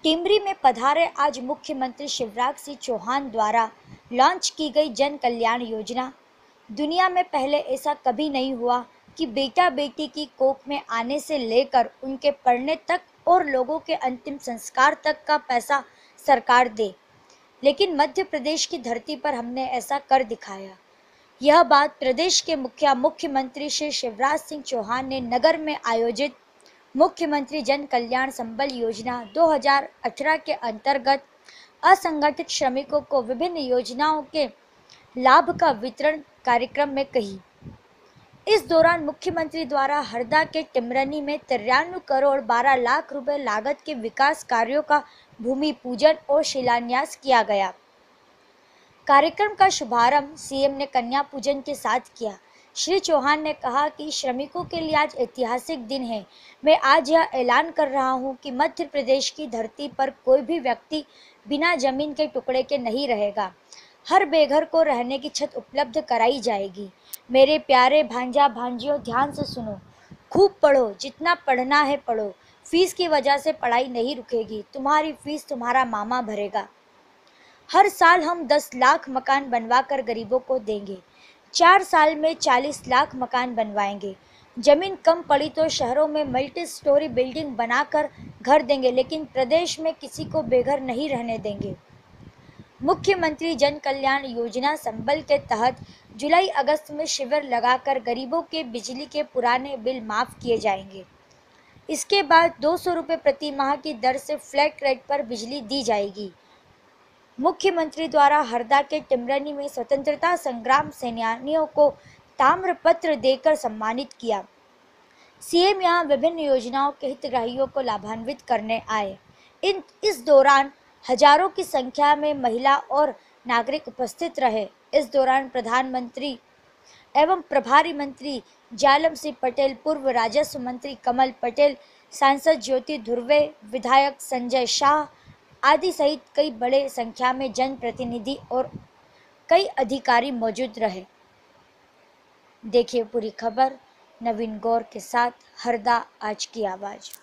टिमरी में पधारे आज मुख्यमंत्री शिवराज सिंह चौहान द्वारा लॉन्च की गई जन कल्याण योजना। दुनिया में पहले ऐसा कभी नहीं हुआ कि बेटा बेटी की कोख में आने से लेकर उनके पढ़ने तक और लोगों के अंतिम संस्कार तक का पैसा सरकार दे, लेकिन मध्य प्रदेश की धरती पर हमने ऐसा कर दिखाया। यह बात प्रदेश के मुख्यमंत्री श्री शिवराज सिंह चौहान ने नगर में आयोजित मुख्यमंत्री जन कल्याण संबल योजना 2018 के अंतर्गत असंगठित श्रमिकों को विभिन्न योजनाओं के लाभ का वितरण कार्यक्रम में कही। इस दौरान मुख्यमंत्री द्वारा हरदा के टिमरनी में 93 करोड़ 12 लाख रुपए लागत के विकास कार्यों का भूमि पूजन और शिलान्यास किया गया। कार्यक्रम का शुभारंभ सीएम ने कन्या पूजन के साथ किया। श्री चौहान ने कहा कि श्रमिकों के लिए आज ऐतिहासिक दिन है। मैं आज यह ऐलान कर रहा हूं कि मध्य प्रदेश की धरती पर कोई भी व्यक्ति बिना जमीन के टुकड़े के नहीं रहेगा। हर बेघर को रहने की छत उपलब्ध कराई जाएगी। मेरे प्यारे भांजा भांजियों, ध्यान से सुनो, खूब पढ़ो, जितना पढ़ना है पढ़ो। फीस की वजह से पढ़ाई नहीं रुकेगी। तुम्हारी फीस तुम्हारा मामा भरेगा। हर साल हम 10 लाख मकान बनवा कर गरीबों को देंगे। 4 साल में 40 लाख मकान बनवाएंगे। जमीन कम पड़ी तो शहरों में मल्टी स्टोरी बिल्डिंग बनाकर घर देंगे, लेकिन प्रदेश में किसी को बेघर नहीं रहने देंगे। मुख्यमंत्री जन कल्याण योजना संबल के तहत जुलाई अगस्त में शिविर लगाकर गरीबों के बिजली के पुराने बिल माफ किए जाएंगे। इसके बाद 200 रुपये प्रति माह की दर से फ्लैट रेट पर बिजली दी जाएगी। मुख्यमंत्री द्वारा हरदा के टिमरनी में स्वतंत्रता संग्राम सेनानियों को ताम्रपत्र देकर सम्मानित किया। सीएम यहां विभिन्न योजनाओं के हितग्राहियों को लाभान्वित करने आए। इस दौरान हजारों की संख्या में महिला और नागरिक उपस्थित रहे। इस दौरान प्रधानमंत्री एवं प्रभारी मंत्री जालम सिंह पटेल, पूर्व राजस्व मंत्री कमल पटेल, सांसद ज्योति धुर्वे, विधायक संजय शाह आदि सहित कई बड़े संख्या में जनप्रतिनिधि और कई अधिकारी मौजूद रहे। देखिए पूरी खबर नवीन गौर के साथ, हरदा आज की आवाज़।